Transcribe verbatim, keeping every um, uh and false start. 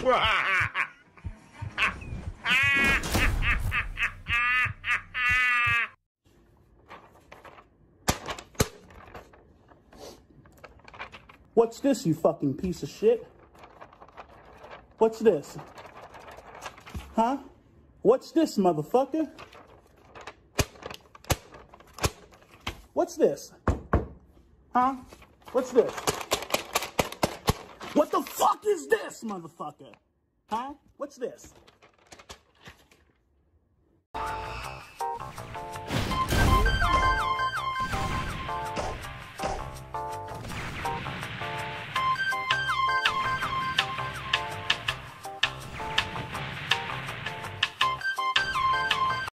What's this, you fucking piece of shit? What's this? Huh? What's this, motherfucker? What's this? Huh? What's this? What the fuck is this, motherfucker? Huh? What's this?